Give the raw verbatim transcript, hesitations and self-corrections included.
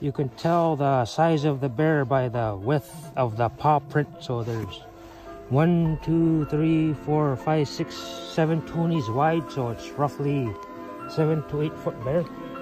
You can tell the size of the bear by the width of the paw print. So there's one, two, three, four, five, six, seven toonies wide. So it's roughly seven to eight foot bear.